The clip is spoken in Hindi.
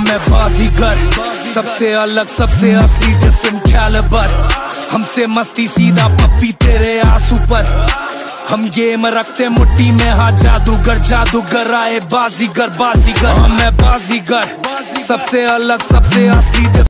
मैं बाजीगर, सबसे अलग सबसे असली डिफरेंट कैलिबर। हमसे मस्ती सीधा पप्पी तेरे आंसू पर। हम गेम रखते मुट्ठी में, हाँ जादूगर जादूगर आए बाजीगर बाजीगर। मैं बाजीगर, सबसे अलग सबसे असली